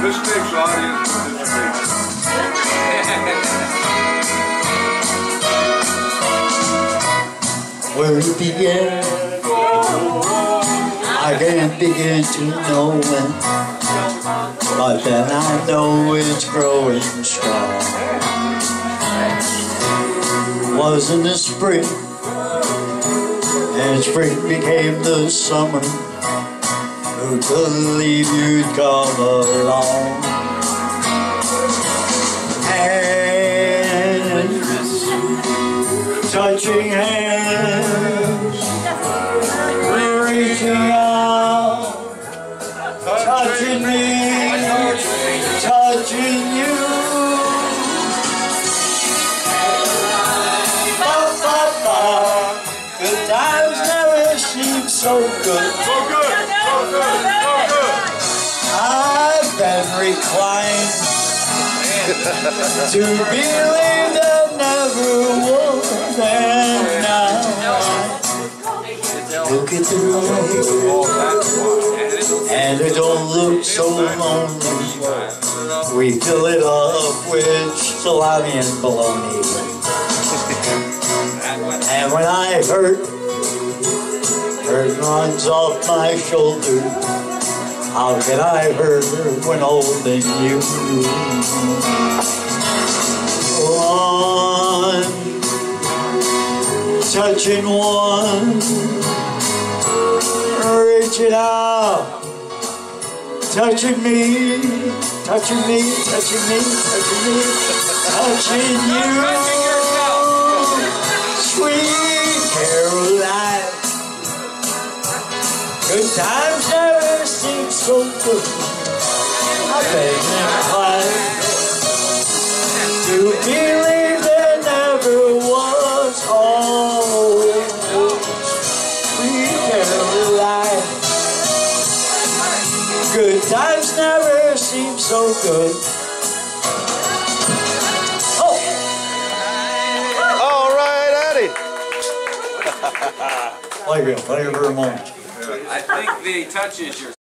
This next audience participation. Where it began, I can't begin to know when, but then I know it's growing strong. Was in the spring, and spring became the summer. Who could believe you'd come along? Hands, touching hands, reaching out, touching me, touching you. Good times never seem so good. So good, so good, so good. I've been reclined to believe that never was, and now I look at the light, and it don't look so lonely. We fill it up with salami and bologna. And when I hurt runs off my shoulder, how can I hurt when holding you? One, touching one, reaching out, touching me, touching me, touching me, touching me, touching you. Sweet Caroline, good times never seem so good. I've been inclined to believe there never was. Oh, sweet Caroline, good times never seem so good. Play for a moment. I think the touch is your